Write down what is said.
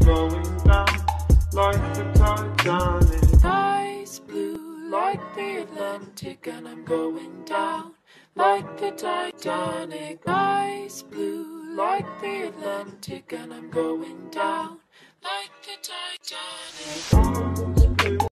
going down like the Titanic. Eyes blue like the Atlantic, and I'm going down like the Titanic. Eyes blue like the Atlantic, and I'm going down like the Titanic.